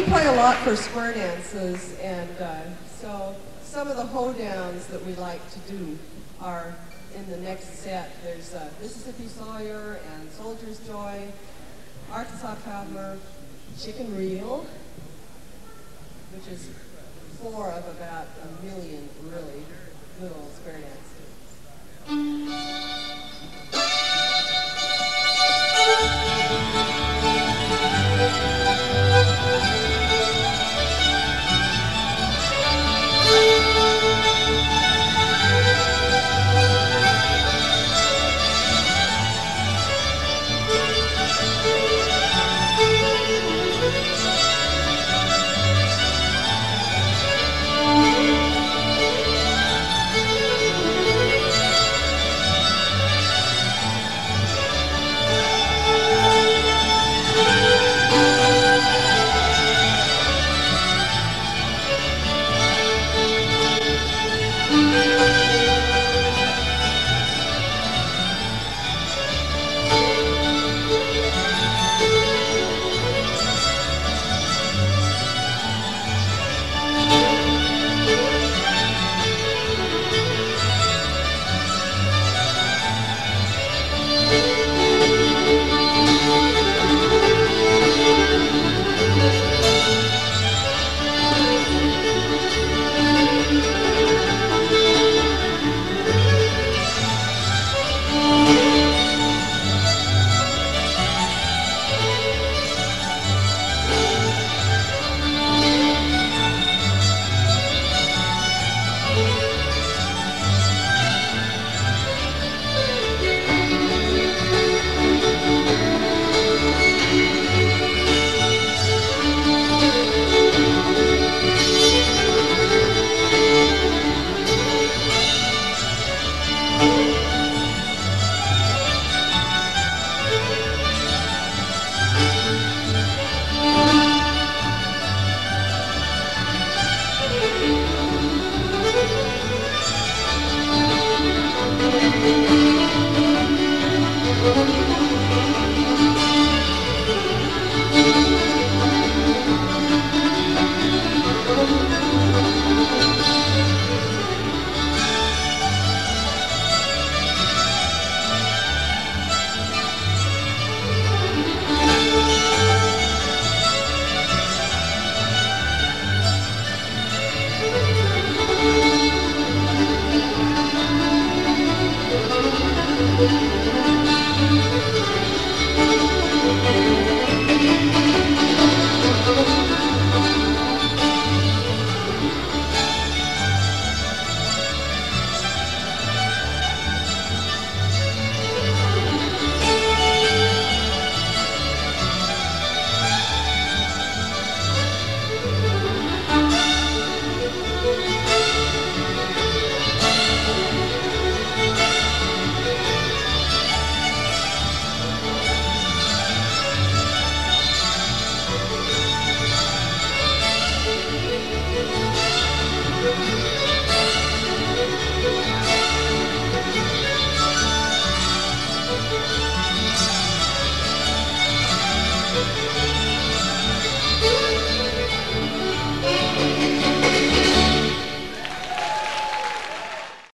play a lot for square dances, and so some of the hoedowns that we like to do are in the next set. There's Mississippi Sawyer and Soldier's Joy, Arkansas Traveler, Chicken Reel, which is 4 of about 1 million really little square dances.